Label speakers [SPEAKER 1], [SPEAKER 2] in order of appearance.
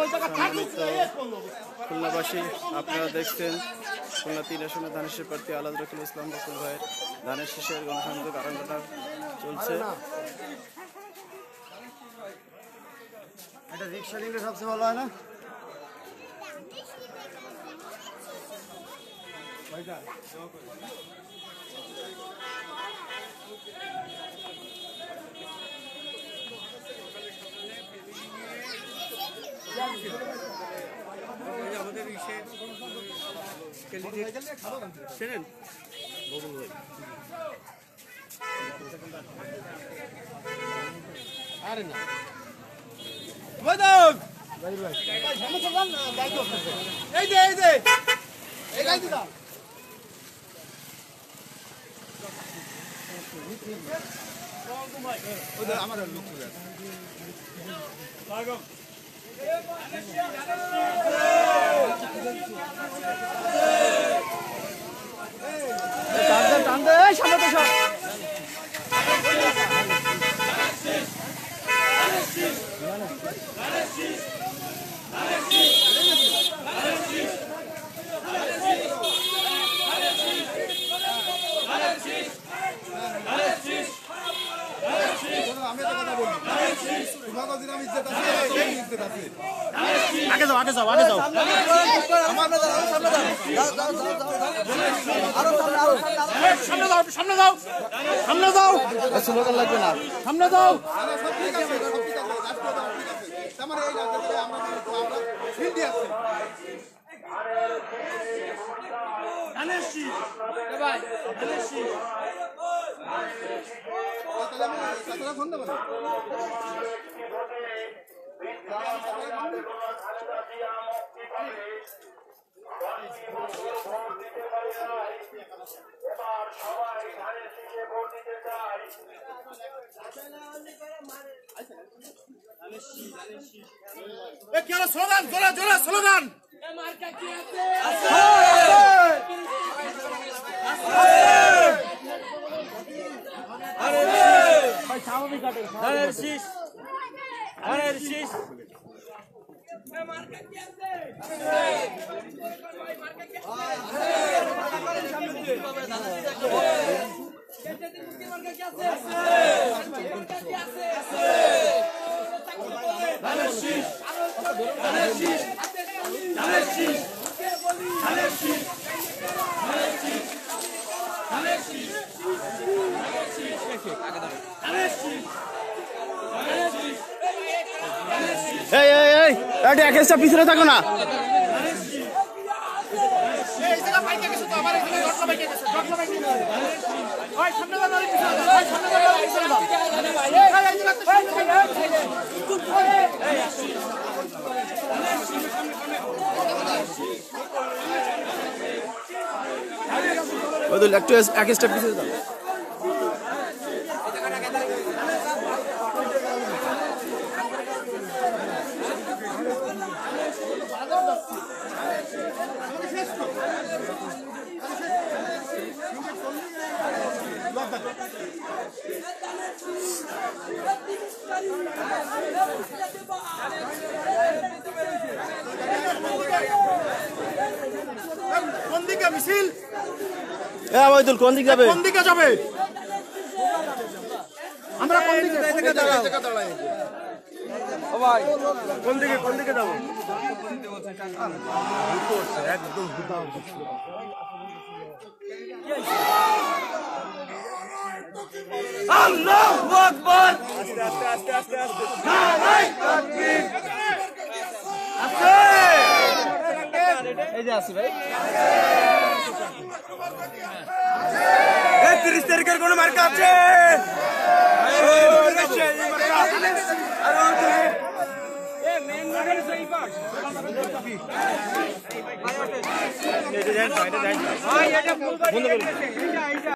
[SPEAKER 1] খুলনাবাসী, আপনারা দেখছেন খুলনা 3 আসনে ধানের শীষ প্রার্থী আলাদ রকিল ইসলাম বকুল ভাইয়ের ধানের শীষের গণসংযোগ আরম্ভটা চলছে।
[SPEAKER 2] এটা রিক্সা নিলে সবচেয়ে ভালো হয় না?
[SPEAKER 1] আমাদের শোনেন বকুল ভাই,
[SPEAKER 2] আরে না আমার লোক টানতে সামনে তো সব
[SPEAKER 1] আগে যাও আগে যাও আগে যাও, সামনে যাও সামনে যাও সামনে যাও, স্লোগান লাগবে না, সামনে যাও। স্লোগান জোরে জোরে স্লোগান, ধানের শীষ ধানের শীষ। পিছনে থাকো না, একটু এক স্টেপ পিছনে যাও। কোন দিকে মিছিল? কোন দিকে যাবে? কোন দিকে যাবে? আমরা কোন দিকে দাঁড়াই? ও ভাই কোন দিকে যাবো? একদম আল্লাহু আকবার। আস্তে আস্তে আস্তে আস্তে আস্তে নারায়ে তাকবীর। আস্তে এই যে আসি ভাই, এই 30 তারিখের কোন মার্কা আছে? বন্ধ করুন।